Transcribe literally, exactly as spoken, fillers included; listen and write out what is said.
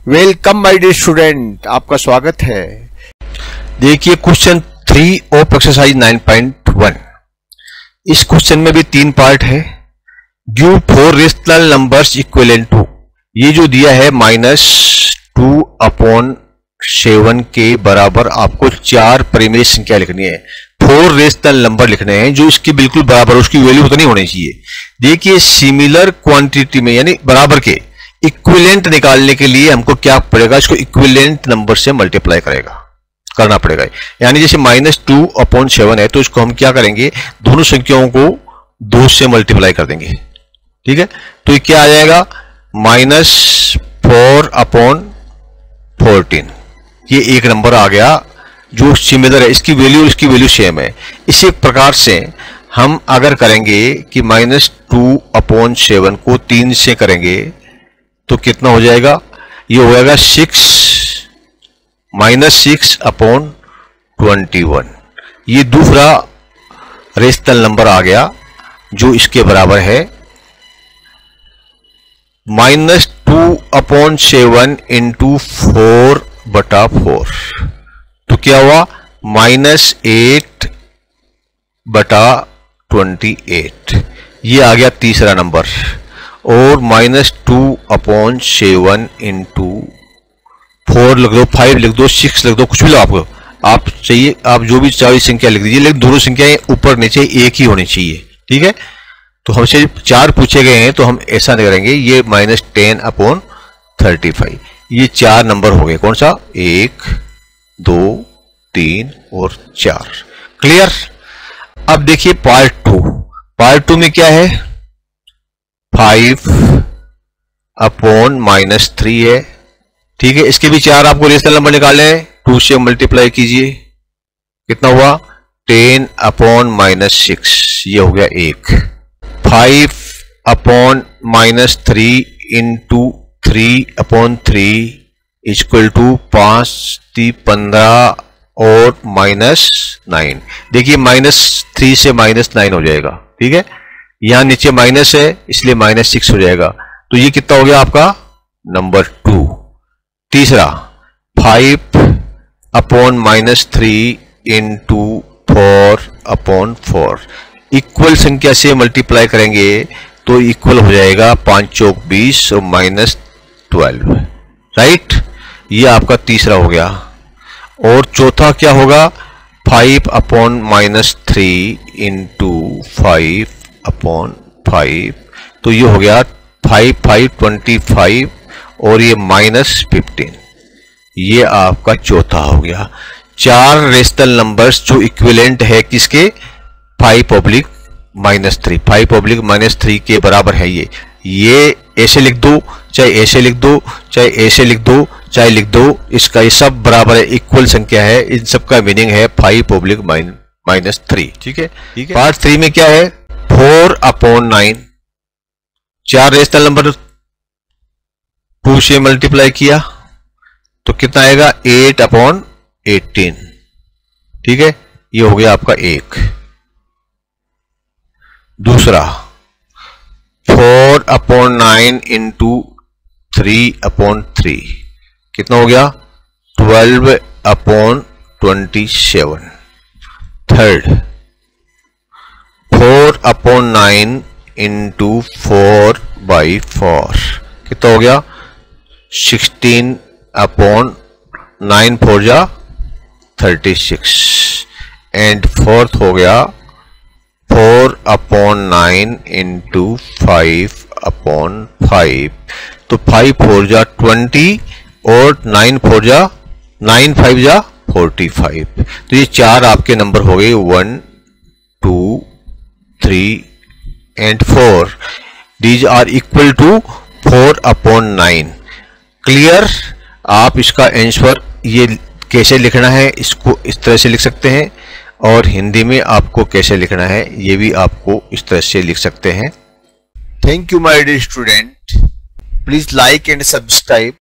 Welcome my dear student, आपका स्वागत है। देखिए question three of exercise nine point one. इस क्वेश्चन में भी तीन पार्ट है। Give four rational numbers equivalent to, ये जो दिया है माइनस टू अपॉन सेवन के बराबर आपको चार परिमेय संख्या लिखनी है। फोर रेशनल नंबर लिखने हैं जो इसके बिल्कुल बराबर, उसकी वैल्यू उतनी होनी चाहिए। देखिए सिमिलर क्वांटिटी में यानी बराबर के इक्विवेलेंट निकालने के लिए हमको क्या पड़ेगा, इसको इक्विवेलेंट नंबर से मल्टीप्लाई करेगा करना पड़ेगा। यानी जैसे माइनस टू अपॉन सेवन है तो इसको हम क्या करेंगे, दोनों संख्याओं को दो से मल्टीप्लाई कर देंगे। ठीक है, तो ये क्या आ जाएगा, माइनस फोर अपॉन फोर्टीन। ये एक नंबर आ गया जो सिमिलर है, इसकी वैल्यू इसकी वैल्यू सेम है। इसी प्रकार से हम अगर करेंगे कि माइनस टू अपॉन सेवन को तीन से करेंगे तो कितना हो जाएगा, ये हो जाएगा six minus six upon twenty one. ये दूसरा रेशनल नंबर आ गया जो इसके बराबर है minus two upon seven into four बटा फोर। तो क्या हुआ, माइनस एट बटा ट्वेंटी एट। ये आ गया तीसरा नंबर। और minus two upon seven into four लिख दो, फाइव लिख दो, सिक्स लिख दो, कुछ भी लो आपको, आप चाहिए आप जो भी चार संख्या लिख दीजिए, लेकिन दोनों संख्याएं ऊपर नीचे एक ही होनी चाहिए। ठीक है, तो हमसे चार पूछे गए हैं तो हम ऐसा नहीं करेंगे, ये minus ten upon thirty five. ये चार नंबर हो गए, कौन सा, एक दो तीन और चार। क्लियर। अब देखिए पार्ट टू। पार्ट टू में क्या है, फाइव अपॉन माइनस थ्री है। ठीक है, इसके भी चार आपको रेशनल नंबर निकालने हैं, टू से मल्टीप्लाई कीजिए, कितना हुआ, टेन अपॉन माइनस सिक्स, ये हो गया एक। Five upon minus three into three upon three equal to पांच ती पंद्रह और माइनस नाइन। देखिए माइनस थ्री से माइनस नाइन हो जाएगा। ठीक है, यहां नीचे माइनस है इसलिए माइनस सिक्स हो जाएगा। तो ये कितना हो गया आपका, नंबर टू। तीसरा, five upon minus three into four upon four, equal संख्या से मल्टीप्लाई करेंगे तो इक्वल हो जाएगा पांच चौक बीस और माइनस ट्वेल्व। राइट, ये आपका तीसरा हो गया। और चौथा क्या होगा, five upon minus three into five upon five, तो ये हो गया फाइव फाइव ट्वेंटी फाइव और ये माइनस फिफ्टीन। ये आपका चौथा हो गया। चार रेशनल नंबर्स जो इक्विवेलेंट है किसके, five oblique minus three, five oblique minus three के बराबर है। ये ये ऐसे लिख दो, चाहे ऐसे लिख दो, चाहे ऐसे लिख दो, चाहे लिख दो, इसका ये सब बराबर है, इक्वल संख्या है। इन सब का मीनिंग है फाइव ऑब्लिक माइनस थ्री। ठीक है, ठीक है। पार्ट थ्री में क्या है, फोर अपॉन नाइन। चार रेशनल नंबर टू से मल्टीप्लाई किया तो कितना आएगा, एट अपॉन एटीन। ठीक है, ये हो गया आपका एक। दूसरा, four upon nine into three upon three, कितना हो गया, twelve upon twenty seven. Third, four upon nine into four by four, कितना हो गया, सिक्सटीन अपॉन नाइन फोर जा थर्टी सिक्स। एंड फोर्थ हो गया four upon nine into five upon five, तो फाइव फोर जा ट्वेंटी और नाइन फोर जा नाइन फाइव जा फोर्टी फाइव। तो ये चार आपके नंबर हो गए, one to three and four. These are equal to four upon nine. Clear. आप इसका आंसर ये कैसे लिखना है, इसको इस तरह से लिख सकते हैं, और हिंदी में आपको कैसे लिखना है ये भी आपको इस तरह से लिख सकते हैं। Thank you my dear student, please like and subscribe